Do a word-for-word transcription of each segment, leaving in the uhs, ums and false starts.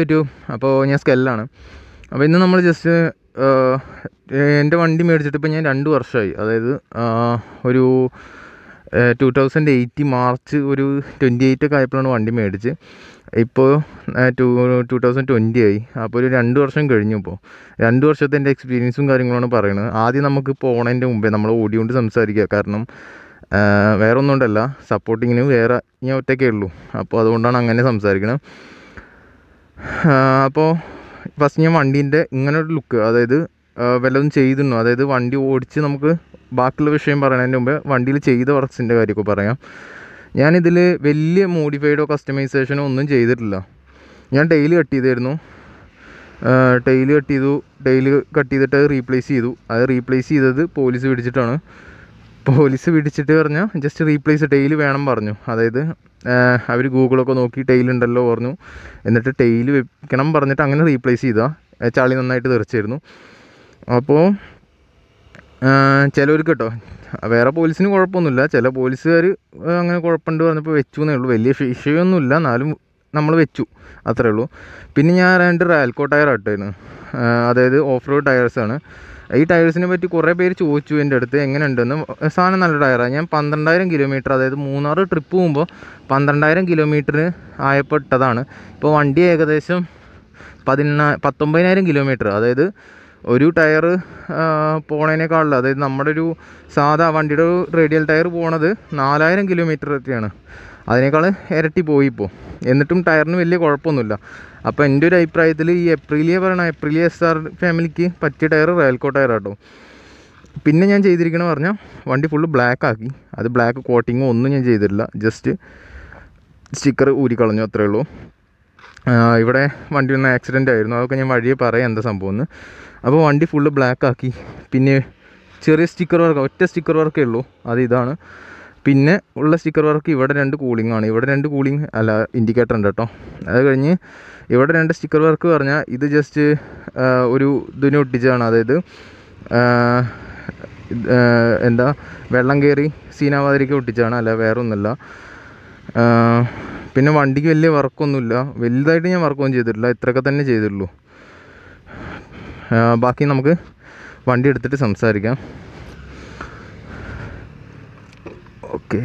YouTube. അപ്പോൾ ഞാൻ സ്കെല്ലാണ്. അപ്പോൾ ഇന്ന് നമ്മൾ ജസ്റ്റ് എൻ്റെ വണ്ടി മേടിച്ചിട്ട് ഇപ്പോൾ ഞാൻ രണ്ട് വർഷമായി. അതായത് ഒരു ടു തൗസൻഡ് എയ്റ്റി മാർച്ച് ഒരു ട്വൻറ്റി എയ്റ്റ് ഒക്കെ ആയപ്പോഴാണ് വണ്ടി മേടിച്ച്. ഇപ്പോൾ ടു ടു തൗസൻഡ് ട്വൻറ്റി ആയി. അപ്പോൾ ഒരു രണ്ട് വർഷം കഴിഞ്ഞു. ഇപ്പോൾ രണ്ട് വർഷത്തെ എൻ്റെ എക്സ്പീരിയൻസും കാര്യങ്ങളാണ് പറയുന്നത്. ആദ്യം നമുക്ക് പോണതിൻ്റെ മുമ്പേ നമ്മൾ ഓടിയോണ്ട് സംസാരിക്കുക. കാരണം വേറെ ഒന്നും കൊണ്ടല്ല, സപ്പോർട്ടിങ്ങിന് വേറെ ഞാൻ ഒറ്റയ്ക്കേ ഉള്ളൂ. അപ്പോൾ അതുകൊണ്ടാണ് അങ്ങനെ സംസാരിക്കുന്നത്. അപ്പോൾ ഫസ്റ്റ് ഞാൻ വണ്ടീൻ്റെ ഇങ്ങനെ ഒരു ലുക്ക്, അതായത് വല്ലതും ചെയ്തിരുന്നു, അതായത് വണ്ടി ഓടിച്ച് നമുക്ക് ബാക്കിയുള്ള വിഷയം പറയുന്നതിന് മുമ്പേ വണ്ടിയിൽ ചെയ്ത വർക്ക്സിൻ്റെ കാര്യമൊക്കെ പറയാം. ഞാനിതിൽ വലിയ മോഡിഫൈഡോ കസ്റ്റമൈസേഷനോ ഒന്നും ചെയ്തിട്ടില്ല. ഞാൻ ടെയിൽ കട്ട് ചെയ്തായിരുന്നു. ടെയിൽ കട്ട് ചെയ്തു ടെയിൽ കട്ട് ചെയ്തിട്ട് അത് റീപ്ലേസ് ചെയ്തു. അത് റീപ്ലേസ് ചെയ്തത് പോലീസ് പിടിച്ചിട്ടാണ്. പോലീസ് പിടിച്ചിട്ട് പറഞ്ഞാൽ ജസ്റ്റ് റീപ്ലേസ് ടെയിൽ വേണം പറഞ്ഞു. അതായത് അവർ ഗൂഗിളൊക്കെ നോക്കി ടെയിൽ ഉണ്ടല്ലോ പറഞ്ഞു. എന്നിട്ട് ടെയിൽ വെക്കണം പറഞ്ഞിട്ട് അങ്ങനെ റീപ്ലേസ് ചെയ്താൽ ചളി നന്നായിട്ട് തെറിച്ചായിരുന്നു. അപ്പോൾ ചിലവർക്ക് കേട്ടോ, വേറെ പോലീസിന് കുഴപ്പമൊന്നുമില്ല, ചില പോലീസുകാർ അങ്ങനെ കുഴപ്പമുണ്ട് പറഞ്ഞപ്പോൾ വെച്ചു എന്നേ ഉള്ളൂ. വലിയ വിഷയമൊന്നുമില്ല, എന്നാലും നമ്മൾ വെച്ചു, അത്രേ ഉള്ളൂ. പിന്നെ ഞാൻ രണ്ട് റാൽക്കോ ടയർ ഇട്ടായിരുന്നു. അതായത് ഓഫ് റോഡ് ടയേഴ്സാണ്. ഈ ടയേഴ്സിനെ പറ്റി കുറേ പേര് ചോദിച്ചു എൻ്റെ അടുത്ത് എങ്ങനെയുണ്ടെന്ന്. സാധനം നല്ല ടയറാണ്. ഞാൻ പന്ത്രണ്ടായിരം കിലോമീറ്റർ, അതായത് മൂന്നാറ് ട്രിപ്പ് പോകുമ്പോൾ പന്ത്രണ്ടായിരം കിലോമീറ്ററിന് ആയപ്പോൾ ഇട്ടതാണ്. ഇപ്പോൾ വണ്ടി ഏകദേശം പതിനാ പത്തൊമ്പതിനായിരം കിലോമീറ്റർ, അതായത് ഒരു ടയർ പോണതിനേക്കാളിൽ, അതായത് നമ്മുടെ ഒരു സാധാ വണ്ടിയുടെ ഒരു റേഡിയൽ ടയർ പോണത് നാലായിരം കിലോമീറ്റർ ഒക്കെയാണ്. അതിനേക്കാൾ ഇരട്ടി പോയി ഇപ്പോൾ. എന്നിട്ടും ടയറിന് വലിയ കുഴപ്പമൊന്നുമില്ല. അപ്പോൾ എൻ്റെ ഒരു അഭിപ്രായത്തിൽ ഈ എപ്രിലിയ പറയണ എപ്രിലിയ എസ് ആർ ഫാമിലിക്ക് പറ്റിയ ടയർ റാൽക്കോ ടയർ ആട്ടോ. പിന്നെ ഞാൻ ചെയ്തിരിക്കണമെന്ന് പറഞ്ഞാൽ വണ്ടി ഫുള്ള് ബ്ലാക്ക് ആക്കി. അത് ബ്ലാക്ക് കോട്ടിങ്ങോ ഒന്നും ഞാൻ ചെയ്തിട്ടില്ല, ജസ്റ്റ് സ്റ്റിക്കർ ഊരിക്കളഞ്ഞു, അത്രേ ഉള്ളൂ. ഇവിടെ വണ്ടി ഒന്ന് ആക്സിഡൻ്റ് ആയിരുന്നു, അതൊക്കെ ഞാൻ വഴിയെ പറയാം എന്താ സംഭവം എന്ന്. അപ്പോൾ വണ്ടി ഫുള്ള് ബ്ലാക്ക് ആക്കി. പിന്നെ ചെറിയ സ്റ്റിക്കർ വർക്ക്, ഒറ്റ സ്റ്റിക്കർ വർക്കേ ഉള്ളൂ, അത് ഇതാണ്. പിന്നെ ഉള്ള സ്റ്റിക്കർ വർക്ക് ഇവിടെ രണ്ട് കൂളിംഗ് ആണ്. ഇവിടെ രണ്ട് കൂളിംഗ് അല്ല, ഇൻഡിക്കേറ്റർ ഉണ്ട് കേട്ടോ. അത് കഴിഞ്ഞ് ഇവിടെ രണ്ട് സ്റ്റിക്കർ വർക്ക് പറഞ്ഞാൽ ഇത് ജസ്റ്റ് ഒരു ഇതിന് ഒട്ടിച്ചതാണ്. അതായത് എന്താ വെള്ളം കയറി സീനാവാതിരിക്ക് ഒട്ടിച്ചതാണ്, അല്ല വേറെ ഒന്നുമില്ല. പിന്നെ വണ്ടിക്ക് വലിയ വർക്കൊന്നുമില്ല, വലുതായിട്ട് ഞാൻ വർക്കൊന്നും ചെയ്തിട്ടില്ല, ഇത്രയൊക്കെ തന്നെ ചെയ്തിട്ടുള്ളൂ. ബാക്കി നമുക്ക് വണ്ടി എടുത്തിട്ട് സംസാരിക്കാം. Okay,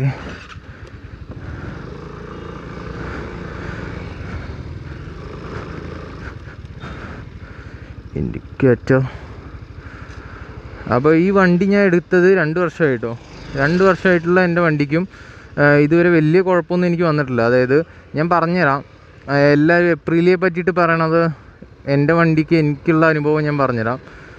indicator. അപ്പോൾ ഈ വണ്ടി ഞാൻ എടുത്തത് രണ്ട് വർഷമായിട്ടോ. രണ്ട് വർഷമായിട്ടുള്ള എൻ്റെ വണ്ടിക്കും ഇതുവരെ വലിയ കുഴപ്പമൊന്നും എനിക്ക് വന്നിട്ടില്ല. അതായത് ഞാൻ പറഞ്ഞുതരാം, എല്ലാവരും എപ്രിലിയെ പറ്റിയിട്ട് പറയണത് എൻ്റെ വണ്ടിക്ക് എനിക്കുള്ള അനുഭവം ഞാൻ പറഞ്ഞുതരാം.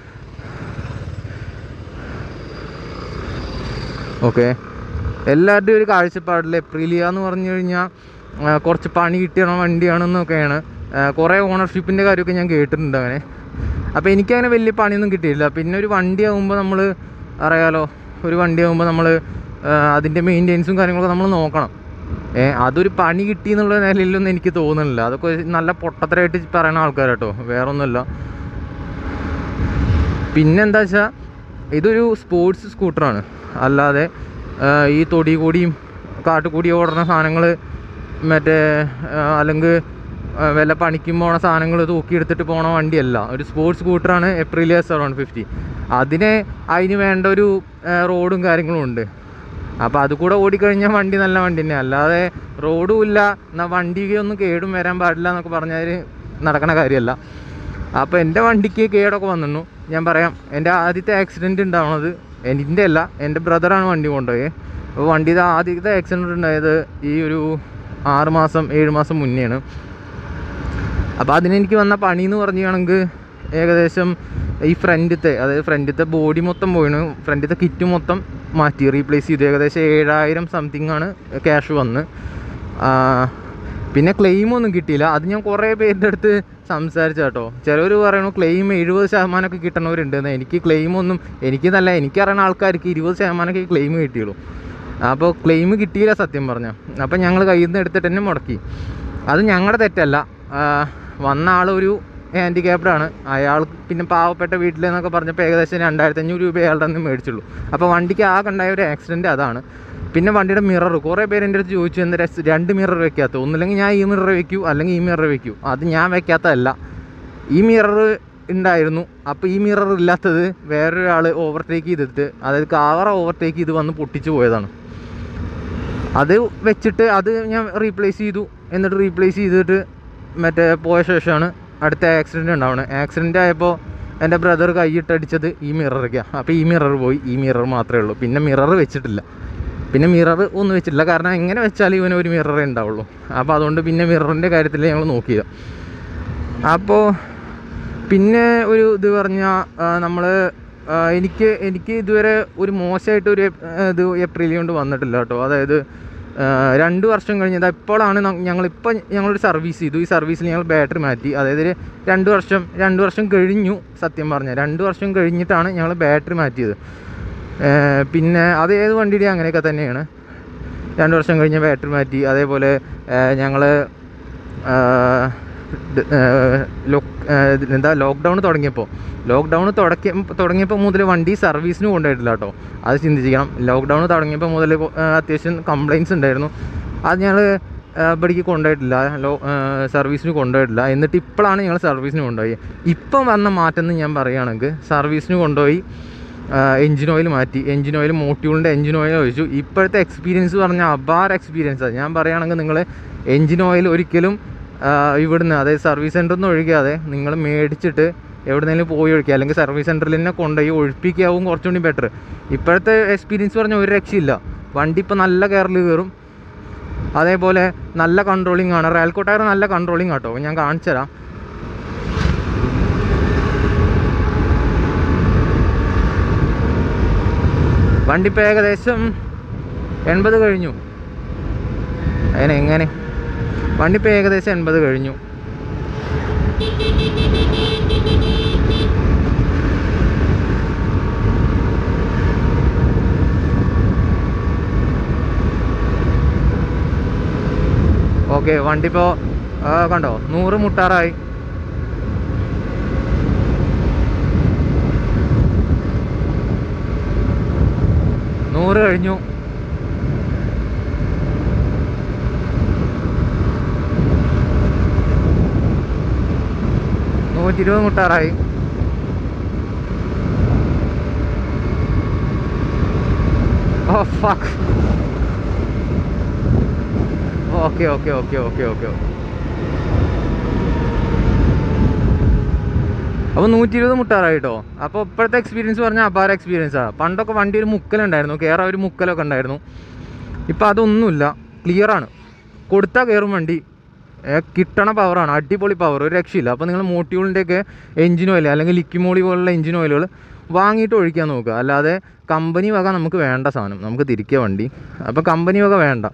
ഓക്കെ, എല്ലാവരുടെയും ഒരു കാഴ്ചപ്പാടിൽ എപ്രിലിയ എന്ന് പറഞ്ഞു കഴിഞ്ഞാൽ കുറച്ച് പണി കിട്ടിയ വണ്ടിയാണെന്നൊക്കെയാണ്. കുറേ ഓണർഷിപ്പിൻ്റെ കാര്യമൊക്കെ ഞാൻ കേട്ടിട്ടുണ്ട് അങ്ങനെ. അപ്പോൾ എനിക്കങ്ങനെ വലിയ പണിയൊന്നും കിട്ടിയില്ല. പിന്നെ ഒരു വണ്ടി ആകുമ്പോൾ നമ്മൾ അറിയാലോ, ഒരു വണ്ടി ആകുമ്പോൾ നമ്മൾ അതിൻ്റെ മെയിൻ്റെനൻസും കാര്യങ്ങളൊക്കെ നമ്മൾ നോക്കണം. ഏ അതൊരു പണി കിട്ടി എന്നുള്ള നിലയിലൊന്നും എനിക്ക് തോന്നുന്നില്ല. അതൊക്കെ നല്ല പൊട്ടത്തരായിട്ട് പറയുന്ന ആൾക്കാരാട്ടോ, വേറൊന്നുമില്ല. പിന്നെന്താ വെച്ചാൽ ഇതൊരു സ്പോർട്സ് സ്കൂട്ടറാണ്, അല്ലാതെ ഈ തൊടി കൂടിയും കാട്ടുകൂടി ഓടുന്ന സാധനങ്ങൾ, മറ്റേ അല്ലെങ്കിൽ വല്ല പണിക്കും പോണ സാധനങ്ങൾ തൂക്കിയെടുത്തിട്ട് പോണ വണ്ടിയല്ല. ഒരു സ്പോർട്സ് സ്കൂട്ടറാണ് Aprilia S R one fifty. അതിന് അതിന് വേണ്ട ഒരു റോഡും കാര്യങ്ങളും ഉണ്ട്. അപ്പോൾ അതുകൂടെ ഓടിക്കഴിഞ്ഞാൽ വണ്ടി നല്ല വണ്ടി തന്നെ, അല്ലാതെ റോഡും ഇല്ല എന്നാൽ വണ്ടിക്കൊന്നും കേടും വരാൻ പാടില്ല എന്നൊക്കെ പറഞ്ഞാൽ നടക്കണ കാര്യമല്ല. അപ്പോൾ എൻ്റെ വണ്ടിക്ക് കേടൊക്കെ വന്നിരുന്നു. ഞാൻ പറയാം, എൻ്റെ ആദ്യത്തെ ആക്സിഡൻറ്റ് ഉണ്ടാവുന്നത് എൻ്റെ അല്ല, എൻ്റെ ബ്രദറാണ് വണ്ടി കൊണ്ടുപോയി. അപ്പോൾ വണ്ടിയുടെ ആദ്യത്തെ ആക്സിഡൻറ്റ് ഉണ്ടായത് ഈ ഒരു ആറ് മാസം ഏഴ് മാസം മുന്നെയാണ്. അപ്പോൾ അതിനെനിക്ക് വന്ന പണി എന്ന് പറയുകയാണെങ്കിൽ ഏകദേശം ഈ ഫ്രണ്ടിലത്തെ, അതായത് ഫ്രണ്ടിലത്തെ ബോഡി മൊത്തം പോയിന്, ഫ്രണ്ടിലത്തെ കിറ്റ് മൊത്തം മാറ്റി റീപ്ലേസ് ചെയ്തു. ഏകദേശം ഏഴായിരം സംതിങ് ആണ് ക്യാഷ് വന്ന്. പിന്നെ ക്ലെയിമൊന്നും കിട്ടിയില്ല. അത് ഞാൻ കുറേ പേരുടെ അടുത്ത് സംസാരിച്ച കേട്ടോ. ചിലവർ പറയണു ക്ലെയിം എഴുപത് ശതമാനമൊക്കെ കിട്ടണവരുണ്ടെന്ന്. എനിക്ക് ക്ലെയിമൊന്നും, എനിക്ക് നല്ല എനിക്കറിയുന്ന ആൾക്കാർക്ക് ഇരുപത് ശതമാനമൊക്കെ ക്ലെയിം കിട്ടിയുള്ളൂ. അപ്പോൾ ക്ലെയിം കിട്ടിയില്ല സത്യം പറഞ്ഞാൽ. അപ്പോൾ ഞങ്ങൾ കയ്യിൽ നിന്ന് എടുത്തിട്ട് തന്നെ മുടക്കി. അത് ഞങ്ങളുടെ തെറ്റല്ല. വന്ന ആളൊരു ഹാൻഡിക്യാപ്ഡാണ്, അയാൾ പിന്നെ പാവപ്പെട്ട വീട്ടിലെന്നൊക്കെ പറഞ്ഞപ്പോൾ ഏകദേശം രണ്ടായിരത്തി അഞ്ഞൂറ് രൂപ അയാളുടെ നിന്ന് മേടിച്ചുള്ളൂ. അപ്പോൾ വണ്ടിക്ക് ആകെ ഉണ്ടായ ഒരു ആക്സിഡൻറ്റ് അതാണ്. പിന്നെ വണ്ടിയുടെ മിറർ, കുറേ പേര് എൻ്റെ അടുത്ത് ചോദിച്ചു എന്താ രണ്ട് മിറർ വെക്കാത്ത, ഒന്നില്ലെങ്കിൽ ഞാൻ ഈ മിറർ വെക്കൂ അല്ലെങ്കിൽ ഈ മിറർ വെക്കൂ. അത് ഞാൻ വെക്കാത്തതല്ല, ഈ മിറർ ഉണ്ടായിരുന്നു. അപ്പോൾ ഈ മിറർ ഇല്ലാത്തത് വേറൊരാൾ ഓവർടേക്ക് ചെയ്തിട്ട്, അതായത് കാർ ഓവർടേക്ക് ചെയ്ത് വന്ന് പൊട്ടിച്ച് പോയതാണ്. അത് വെച്ചിട്ട് അത് ഞാൻ റീപ്ലേസ് ചെയ്തു. എന്നിട്ട് റീപ്ലേസ് ചെയ്തിട്ട് മറ്റേ പോയ ശേഷമാണ് അടുത്ത ആക്സിഡൻറ്റ് ഉണ്ടാവുന്നത്. ആക്സിഡൻ്റ് ആയപ്പോൾ എൻ്റെ ബ്രദർ കൈയിട്ടടിച്ചത് ഈ മിററൊക്കെയാണ്. അപ്പോൾ ഈ മിറർ പോയി, ഈ മിറർ മാത്രമേ ഉള്ളൂ. പിന്നെ മിറർ വെച്ചിട്ടില്ല, പിന്നെ മിറർ ഒന്നും വെച്ചിട്ടില്ല. കാരണം എങ്ങനെ വെച്ചാലും ഇവന് ഒരു മിററേ ഉണ്ടാവുള്ളൂ. അപ്പോൾ അതുകൊണ്ട് പിന്നെ മിററിൻ്റെ കാര്യത്തിൽ ഞങ്ങൾ നോക്കിയത്. അപ്പോൾ പിന്നെ ഒരു ഇത് പറഞ്ഞാൽ നമ്മൾ എനിക്ക് എനിക്ക് ഇതുവരെ ഒരു മോശമായിട്ടൊരു ഇത് ഏപ്രിൽ കൊണ്ട് വന്നിട്ടില്ല കേട്ടോ. അതായത് രണ്ട് വർഷം കഴിഞ്ഞത് ഇപ്പോഴാണ് ഞങ്ങളിപ്പോൾ ഞങ്ങളൊരു സർവീസ് ചെയ്തു. ഈ സർവീസിൽ ഞങ്ങൾ ബാറ്ററി മാറ്റി. അതായത് രണ്ട് വർഷം രണ്ട് വർഷം കഴിഞ്ഞു സത്യം പറഞ്ഞാൽ. രണ്ട് വർഷം കഴിഞ്ഞിട്ടാണ് ഞങ്ങൾ ബാറ്ററി മാറ്റിയത്. പിന്നെ അത് ഏത് വണ്ടിയുടെ അങ്ങനെയൊക്കെ തന്നെയാണ്. രണ്ട് വർഷം കഴിഞ്ഞ് ബാറ്ററി മാറ്റി. അതേപോലെ ഞങ്ങൾ ലോക്ക് എന്താ ലോക്ക്ഡൗൺ തുടങ്ങിയപ്പോൾ ലോക്ക്ഡൗൺ തുടക്കി തുടങ്ങിയപ്പോൾ മുതൽ വണ്ടി സർവീസിന് കൊണ്ടുപോയിട്ടില്ല കേട്ടോ. അത് ചിന്തിക്കണം. ലോക്ക്ഡൗൺ തുടങ്ങിയപ്പോൾ മുതൽ അത്യാവശ്യം കംപ്ലയിൻറ്റ്സ് ഉണ്ടായിരുന്നു. അത് ഞങ്ങൾ ഇവിടേക്ക് കൊണ്ടുപോയിട്ടില്ല, ലോ സർവീസിന് കൊണ്ടുപോയിട്ടില്ല. എന്നിട്ട് ഇപ്പോഴാണ് ഞങ്ങൾ സർവീസിന് കൊണ്ടുപോയി. ഇപ്പം വന്ന മാറ്റം എന്ന് ഞാൻ പറയുകയാണെങ്കിൽ സർവീസിന് കൊണ്ടുപോയി എൻജിൻ ഓയിൽ മാറ്റി. എൻജിൻ ഓയിൽ മോട്യൂളിൻ്റെ എൻജിൻ ഓയിൽ ഒഴിച്ചു. ഇപ്പോഴത്തെ എക്സ്പീരിയൻസ് പറഞ്ഞാൽ അപാര എക്സ്പീരിയൻസാണ്. ഞാൻ പറയുകയാണെങ്കിൽ നിങ്ങൾ എൻജിൻ ഓയിൽ ഒരിക്കലും ഇവിടുന്ന്, അതായത് സർവീസ് സെൻറ്ററിൽ നിന്ന് ഒഴിക്കാതെ നിങ്ങൾ മേടിച്ചിട്ട് എവിടെന്നെങ്കിലും പോയി ഒഴിക്കുക, അല്ലെങ്കിൽ സർവീസ് സെൻറ്ററിൽ തന്നെ കൊണ്ടുപോയി ഒഴിപ്പിക്കാവും കുറച്ചുകൂടി ബെറ്റർ. ഇപ്പോഴത്തെ എക്സ്പീരിയൻസ് പറഞ്ഞാൽ ഒരു രക്ഷയില്ല. വണ്ടി ഇപ്പോൾ നല്ല കെയറിൽ കയറും. അതേപോലെ നല്ല കൺട്രോളിംഗ് ആണ്. റയൽകോ ടയർ നല്ല കൺട്രോളിംഗ് ആട്ടോ. ഞാൻ കാണിച്ചു തരാം. വണ്ടി ഇപ്പോൾ ഏകദേശം എൺപത് കഴിഞ്ഞു. അതിന് എങ്ങനെ വണ്ടി ഇപ്പോൾ ഏകദേശം എൺപത് കഴിഞ്ഞു. ഓക്കെ, വണ്ടി ഇപ്പോൾ കണ്ടോ നൂറ് മുട്ടാറായി. നൂറ് കഴിഞ്ഞു. നൂറ്റി ഇരുപത് മുട്ടാറായി. Oh fuck. Okay okay okay okay okay അപ്പോൾ നൂറ്റി ഇരുപത് മുട്ടാറായിട്ടോ. അപ്പോൾ ഇപ്പോഴത്തെ എക്സ്പീരിയൻസ് പറഞ്ഞാൽ അപാര എക്സ്പീരിയൻസാണ്. പണ്ടൊക്കെ വണ്ടി ഒരു മുക്കലുണ്ടായിരുന്നു, കയറാൻ ഒരു മുക്കലൊക്കെ ഉണ്ടായിരുന്നു. ഇപ്പോൾ അതൊന്നുമില്ല, ക്ലിയറാണ്. കൊടുത്താൽ കയറും വണ്ടി. കിട്ടണ പവറാണ്, അടിപൊളി പവർ, ഒരു രക്ഷയില്ല. അപ്പോൾ നിങ്ങൾ മോട്യൂളിൻ്റെയൊക്കെ എഞ്ചിൻ ഓയിൽ അല്ലെങ്കിൽ ലിക്വിമോളി പോലുള്ള എഞ്ചിൻ ഓയിലുകൾ വാങ്ങിയിട്ട് ഒഴിക്കാൻ നോക്കുക. അല്ലാതെ കമ്പനി വക നമുക്ക് വേണ്ട സാധനം, നമുക്ക് തിരിക്കുക വണ്ടി. അപ്പോൾ കമ്പനി വക വേണ്ട.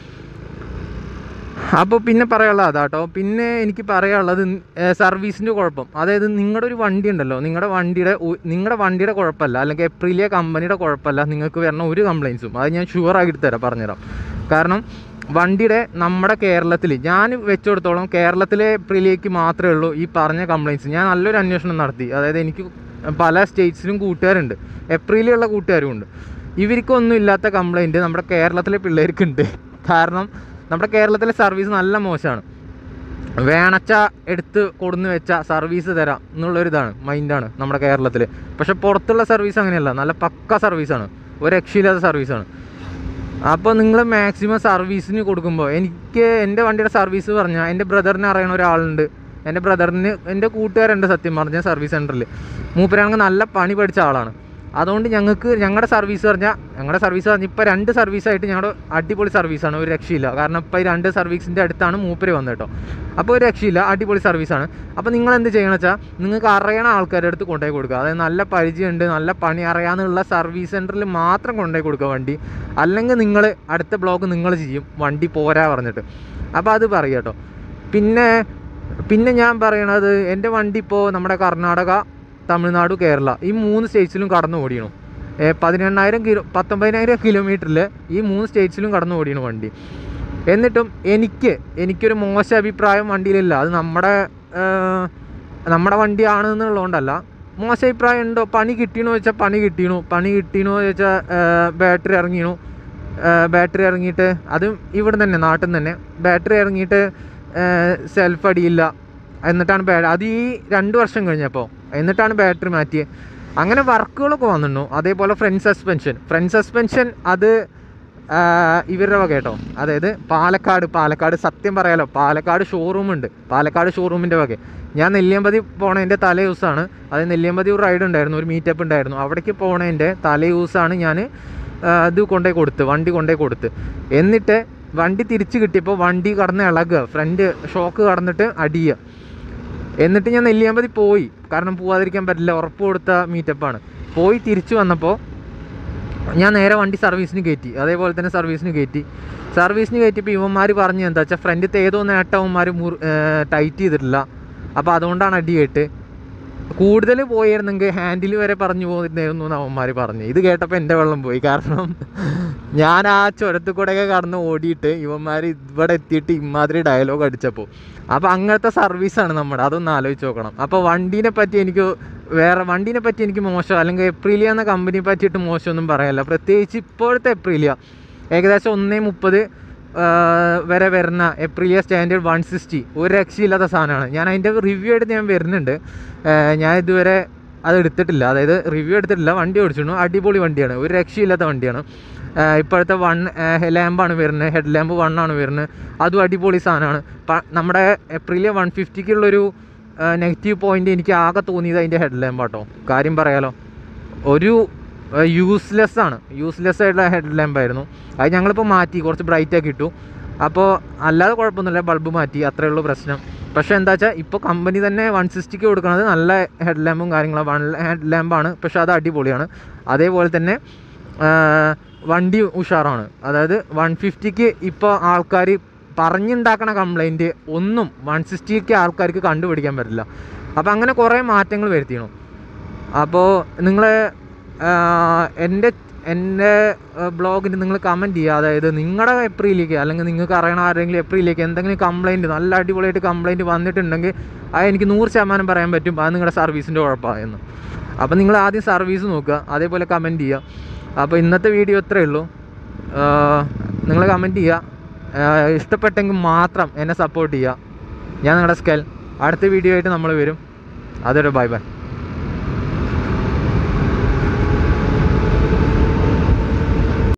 അപ്പോൾ പിന്നെ പറയാനുള്ളത് അതാട്ടോ. പിന്നെ എനിക്ക് പറയാനുള്ളത് സർവീസിൻ്റെ കുഴപ്പം. അതായത് നിങ്ങളുടെ ഒരു വണ്ടി ഉണ്ടല്ലോ, നിങ്ങളുടെ വണ്ടിയുടെ നിങ്ങളുടെ വണ്ടിയുടെ കുഴപ്പമല്ല, അല്ലെങ്കിൽ എപ്രിലിയ കമ്പനിയുടെ കുഴപ്പമല്ല നിങ്ങൾക്ക് വരണ ഒരു കംപ്ലയിൻസും. അത് ഞാൻ ഷുവറായിട്ട് തരാം, പറഞ്ഞുതരാം. കാരണം വണ്ടിയുടെ നമ്മുടെ കേരളത്തിൽ ഞാൻ വെച്ചെടുത്തോളം കേരളത്തിലെ എപ്രിലിയക്ക് മാത്രമേ ഉള്ളൂ ഈ പറഞ്ഞ കംപ്ലയിൻസ്. ഞാൻ നല്ലൊരു അന്വേഷണം നടത്തി. അതായത് എനിക്ക് പല സ്റ്റേറ്റ്സിലും കൂട്ടുകാരുണ്ട്, എപ്രിലിയുള്ള കൂട്ടുകാരും ഉണ്ട്. ഇവർക്കൊന്നും ഇല്ലാത്ത കംപ്ലയിൻറ്റ് നമ്മുടെ കേരളത്തിലെ പിള്ളേർക്കുണ്ട്. കാരണം നമ്മുടെ കേരളത്തിലെ സർവീസ് നല്ല മോശമാണ്. വേണച്ച എടുത്ത് കൊടുന്ന് വെച്ചാൽ സർവീസ് തരാം എന്നുള്ളൊരിതാണ്, മൈൻഡാണ് നമ്മുടെ കേരളത്തിൽ. പക്ഷെ പുറത്തുള്ള സർവീസ് അങ്ങനെയല്ല, നല്ല പക്ക സർവീസാണ്, ഒരു രക്ഷയില്ലാത്ത സർവീസാണ്. അപ്പോൾ നിങ്ങൾ മാക്സിമം സർവീസിന് കൊടുക്കുമ്പോൾ, എനിക്ക് എൻ്റെ വണ്ടിയുടെ സർവീസ് പറഞ്ഞാൽ എൻ്റെ ബ്രദറിനെ അറിയണ ഒരാളുണ്ട്. എൻ്റെ ബ്രദറിന് എൻ്റെ കൂട്ടുകാരുണ്ട് സത്യം പറഞ്ഞാൽ സർവീസ് സെൻറ്ററിൽ. മൂപ്പരാണെങ്കിൽ നല്ല പണി പഠിച്ച ആളാണ്. അതുകൊണ്ട് ഞങ്ങൾക്ക് ഞങ്ങളുടെ സർവീസ് പറഞ്ഞാൽ ഞങ്ങളുടെ സർവീസ് പറഞ്ഞാൽ ഇപ്പോൾ രണ്ട് സർവീസായിട്ട് ഞങ്ങളുടെ അടിപൊളി സർവീസാണ്, ഒരു രക്ഷയില്ല. കാരണം ഇപ്പോൾ ഈ രണ്ട് സർവീസിൻ്റെ അടുത്താണ് മൂപ്പര് വന്നത് കേട്ടോ. അപ്പോൾ ഒരു രക്ഷയില്ല, അടിപൊളി സർവീസാണ്. അപ്പോൾ നിങ്ങൾ എന്ത് ചെയ്യണമെന്ന് വെച്ചാൽ നിങ്ങൾക്ക് അറിയണ ആൾക്കാരുടെ അടുത്ത് കൊണ്ടുപോയി കൊടുക്കുക. അതായത് നല്ല പരിചയമുണ്ട്, നല്ല പണി അറിയാമെന്നുള്ള സർവീസ് സെൻറ്ററിൽ മാത്രം കൊണ്ടുപോയി കൊടുക്കുക വണ്ടി. അല്ലെങ്കിൽ നിങ്ങൾ അടുത്ത ബ്ലോക്ക് നിങ്ങൾ ചെയ്യും വണ്ടി പോരാ പറഞ്ഞിട്ട്. അപ്പോൾ അത് പറയുക കേട്ടോ. പിന്നെ പിന്നെ ഞാൻ പറയണത്, എൻ്റെ വണ്ടി ഇപ്പോൾ നമ്മുടെ കർണാടക, തമിഴ്നാട്, കേരള ഈ മൂന്ന് സ്റ്റേറ്റ്സിലും കടന്നു ഓടിയണം. പതിനെണ്ണായിരം കിലോ പത്തൊമ്പതിനായിരം കിലോമീറ്ററിൽ ഈ മൂന്ന് സ്റ്റേറ്റ്സിലും കടന്നു ഓടിയണം വണ്ടി. എന്നിട്ടും എനിക്ക് എനിക്കൊരു മോശം അഭിപ്രായം വണ്ടിയിലില്ല. അത് നമ്മുടെ നമ്മുടെ വണ്ടിയാണ് എന്നുള്ളതുകൊണ്ടല്ല. മോശം അഭിപ്രായം ഉണ്ടോ? പണി കിട്ടിയെന്ന് വെച്ചാൽ പണി കിട്ടിയണു പണി കിട്ടിയെന്ന് ചോദിച്ചാൽ ബാറ്ററി ഇറങ്ങിയണു, ബാറ്ററി ഇറങ്ങിയിട്ട്, അതും ഇവിടെ തന്നെ നാട്ടിൽ നിന്ന് തന്നെ ബാറ്ററി ഇറങ്ങിയിട്ട് സെൽഫ് അടിയില്ല. എന്നിട്ടാണ് ബാ അത് ഈ രണ്ട് വർഷം കഴിഞ്ഞപ്പോൾ എന്നിട്ടാണ് ബാറ്ററി മാറ്റിയത്. അങ്ങനെ വർക്കുകളൊക്കെ വന്നിരുന്നു. അതേപോലെ ഫ്രണ്ട് സസ്പെൻഷൻ ഫ്രണ്ട് സസ്പെൻഷൻ അത് ഇവരുടെ വക കേട്ടോ. അതായത് പാലക്കാട് പാലക്കാട് സത്യം പറയാലോ, പാലക്കാട് ഷോറൂമുണ്ട്. പാലക്കാട് ഷോറൂമിൻ്റെ വക. ഞാൻ നെല്ലിയാമ്പതി പോണതിൻ്റെ തലേ ദിവസമാണ്, അത് നെല്ലിയാമ്പതി ഒരു റൈഡ് ഉണ്ടായിരുന്നു, ഒരു മീറ്റപ്പ് ഉണ്ടായിരുന്നു. അവിടേക്ക് പോണതിൻ്റെ തലേ ദിവസമാണ് ഞാൻ ഇത് കൊണ്ടുപോയി കൊടുത്ത് വണ്ടി കൊണ്ടുപോയി കൊടുത്ത്. എന്നിട്ട് വണ്ടി തിരിച്ച് കിട്ടിയപ്പോൾ വണ്ടി കടന്ന് ഇളകുക, ഫ്രണ്ട് ഷോക്ക് കടന്നിട്ട് അടിയുക. എന്നിട്ട് ഞാൻ നെല്ലിയാമ്പതി പോയി, കാരണം പോവാതിരിക്കാൻ പറ്റില്ല, ഉറപ്പ് കൊടുത്ത മീറ്റപ്പാണ്. പോയി തിരിച്ചു വന്നപ്പോൾ ഞാൻ നേരെ വണ്ടി സർവീസിന് കയറ്റി. അതേപോലെ തന്നെ സർവീസിന് കയറ്റി സർവീസിന് കയറ്റിയപ്പോൾ ഇവന്മാർ പറഞ്ഞു എന്താ വെച്ചാൽ ഫ്രണ്ടിലത്തെ ഏതോ നേട്ടവന്മാർ മുർ ടൈറ്റ് ചെയ്തിട്ടില്ല, അപ്പോൾ അതുകൊണ്ടാണ് അടി കേട്ട്. കൂടുതൽ പോയിരുന്നെങ്കിൽ ഹാൻഡിൽ വരെ പറഞ്ഞു പോയിരുന്നായിരുന്നു എന്ന് അവന്മാർ പറഞ്ഞു. ഇത് കേട്ടപ്പോൾ എൻ്റെ വെള്ളം പോയി. കാരണം ഞാൻ ആ ചുരത്തിൽ കൂടെയൊക്കെ കടന്ന് ഓടിയിട്ട് ഇവന്മാർ ഇവിടെ എത്തിയിട്ട് ഇമാതിരി ഡയലോഗ് അടിച്ചപ്പോൾ. അപ്പോൾ അങ്ങനത്തെ സർവീസാണ് നമ്മുടെ, അതൊന്ന് ആലോചിച്ച് നോക്കണം. അപ്പോൾ വണ്ടീനെ പറ്റി എനിക്ക് വേറെ വണ്ടീനെ പറ്റി എനിക്ക് മോശം, അല്ലെങ്കിൽ എപ്രിലിയ എന്ന കമ്പനിയെ പറ്റിയിട്ട് മോശമൊന്നും പറയാനില്ല. പ്രത്യേകിച്ച് ഇപ്പോഴത്തെ എപ്രിലിയ ഏകദേശം ഒന്നേ മുപ്പത് വരെ വരുന്ന എപ്രിലിയ സ്റ്റാൻഡേർഡ് വൺ സിക്സ്റ്റി ഒരു രക്ഷയില്ലാത്ത സാധനമാണ്. ഞാൻ അതിൻ്റെ റിവ്യൂ എടുത്ത് ഞാൻ വരുന്നുണ്ട്. ഞാൻ ഇതുവരെ അത് എടുത്തിട്ടില്ല, അതായത് റിവ്യൂ എടുത്തിട്ടില്ല. വണ്ടി ഓടിച്ചിരുന്നു, അടിപൊളി വണ്ടിയാണ്, ഒരു രക്ഷയില്ലാത്ത വണ്ടിയാണ്. ഇപ്പോഴത്തെ വൺ ലാമ്പാണ് വരുന്നത്, ഹെഡ് ലാമ്പ് വൺ ആണ് വരുന്നത്, അതും അടിപൊളി സാധനമാണ്. നമ്മുടെ എപ്രിലിയ വൺ ഫിഫ്റ്റിക്കുള്ളൊരു നെഗറ്റീവ് പോയിൻ്റ് എനിക്ക് ആകെ തോന്നിയത് അതിൻ്റെ ഹെഡ് ലാമ്പാട്ടോ. കാര്യം പറയാലോ, ഒരു യൂസ്ലെസ് ആണ്, യൂസ്ലെസ് ആയിട്ടുള്ള ഹെഡ് ലാമ്പായിരുന്നു. അത് ഞങ്ങളിപ്പോൾ മാറ്റി, കുറച്ച് ബ്രൈറ്റാക്കി ഇട്ടു. അപ്പോൾ അല്ലാതെ കുഴപ്പമൊന്നുമില്ല, ബൾബ് മാറ്റി, അത്രയേ ഉള്ളൂ പ്രശ്നം. പക്ഷേ എന്താ വെച്ചാൽ ഇപ്പോൾ കമ്പനി തന്നെ വൺ സിക്സ്റ്റിക്ക് കൊടുക്കുന്നത് നല്ല ഹെഡ് ലാമ്പും കാര്യങ്ങളും വൺ ഹെഡ് ലാമ്പാണ്, പക്ഷേ അത് അടിപൊളിയാണ്. അതേപോലെ തന്നെ വണ്ടി ഉഷാറാണ്. അതായത് വൺ ഫിഫ്റ്റിക്ക് ഇപ്പോൾ ആൾക്കാർ പറഞ്ഞുണ്ടാക്കണ കംപ്ലൈൻറ്റ് ഒന്നും വൺ സിക്സ്റ്റിക്ക് ആൾക്കാർക്ക് കണ്ടുപിടിക്കാൻ പറ്റില്ല. അപ്പോൾ അങ്ങനെ കുറേ മാറ്റങ്ങൾ വരുത്തിയിരുന്നു. അപ്പോൾ നിങ്ങൾ എൻ്റെ എൻ്റെ ബ്ലോഗിന് നിങ്ങൾ കമൻറ്റ് ചെയ്യുക. അതായത് നിങ്ങളുടെ എപ്രിലേക്ക്, അല്ലെങ്കിൽ നിങ്ങൾക്ക് അറിയണ ആരെങ്കിലും എപ്രിലേക്ക് എന്തെങ്കിലും കംപ്ലൈൻറ്റ് നല്ല അടിപൊളിയായിട്ട് കംപ്ലൈൻറ്റ് വന്നിട്ടുണ്ടെങ്കിൽ അത് എനിക്ക് നൂറ് ശതമാനം പറയാൻ പറ്റും അത് നിങ്ങളുടെ സർവീസിൻ്റെ കുഴപ്പമായെന്ന്. അപ്പോൾ നിങ്ങൾ ആദ്യം സർവീസ് നോക്കുക, അതേപോലെ കമൻറ്റ് ചെയ്യുക. അപ്പോൾ ഇന്നത്തെ വീഡിയോ ഇത്രയേ ഉള്ളൂ. നിങ്ങൾ കമൻറ്റ് ചെയ്യുക, ഇഷ്ടപ്പെട്ടെങ്കിൽ മാത്രം എന്നെ സപ്പോർട്ട് ചെയ്യുക. ഞാൻ നിങ്ങളുടെ സ്കെൽ. അടുത്ത വീഡിയോ ആയിട്ട് നമ്മൾ വരും. അതൊരു ബൈ ബൈ.